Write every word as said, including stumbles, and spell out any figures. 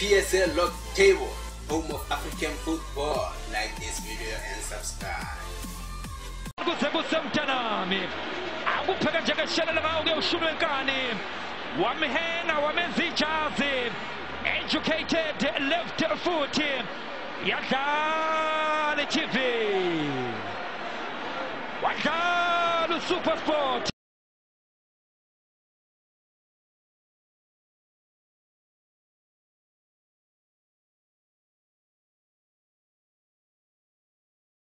P S L Log Table, home of African football. Like this video and subscribe. Gusa mtanami akupeka jakashana na mauge ushulwekani wamehenga wamezichazi educated left foot yadlali T V wadlali Super Sport